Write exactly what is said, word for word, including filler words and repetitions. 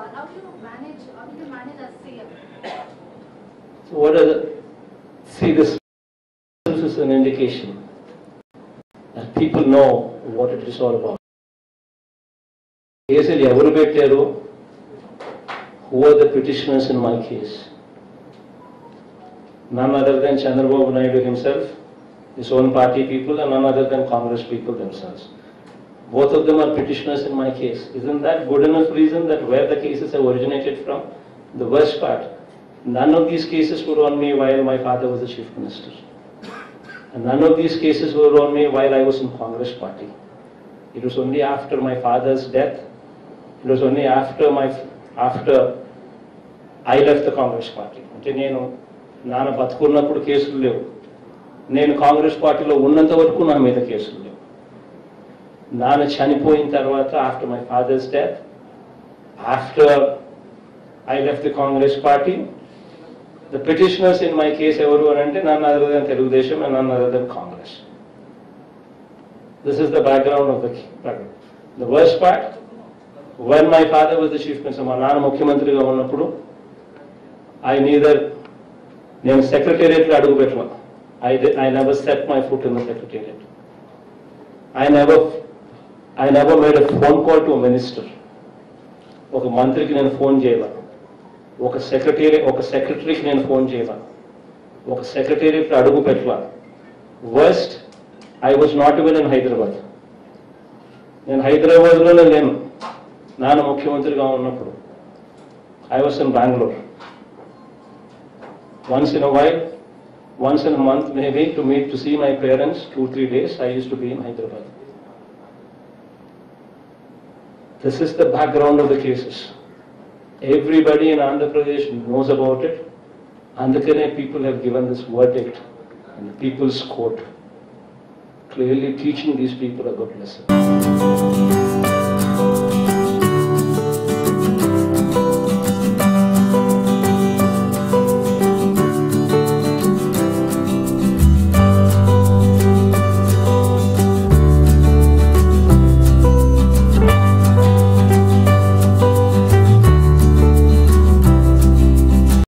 how do you manage, how do you manage as C M? So what are the, see, this is an indication that people know what it is all about. Basically, who are the petitioners in my case? None other than Chandrababu Naidu himself, his own party people, and none other than Congress people themselves. Both of them are petitioners in my case. Isn't that good enough reason that where the cases have originated from? The worst part, none of these cases were on me while my father was the chief minister. And none of these cases were on me while I was in Congress party. It was only after my father's death, it was only after my, after I left the Congress party. అంటే నేను నాన్న బతుకున్నప్పుడు కేసులు లేవు, నేను కాంగ్రెస్ పార్టీలో ఉన్నంత వరకు నా మీద కేసులు లేవు. నాన్న చనిపోయిన తర్వాత, after my father's death, after I left the Congress party, the petitioners in my case ఎవరు అని అంటే none other than Telugudesam and none other than Congress. This is the background of the background. The worst part, when my father was the chief minister, మా నాన్న ముఖ్యమంత్రిగా ఉన్నప్పుడు, I neither నేను సెక్రటేరియట్లో అడుగు పెట్టను. I I never set my foot in the secretariat. I never I never made a phone call to a minister. ఒక మంత్రికి నేను ఫోన్ చేయాల, ఒక సెక్రటరీ ఒక సెక్రటరీకి నేను ఫోన్ చేయాల, ఒక సెక్రటేరియట్లో అడుగు పెట్టాల. Worst, I was not even in Hyderabad. నేను హైదరాబాద్లోనే లేను నాన్న ముఖ్యమంత్రిగా ఉన్నప్పుడు. I was in Bengaluru. Once in a while, once in a month maybe, to meet, to see my parents, two, three days, I used to be in Hyderabad. This is the background of the cases. Everybody in Andhra Pradesh knows about it. Andhra people have given this verdict in the People's Court, clearly teaching these people a good lesson.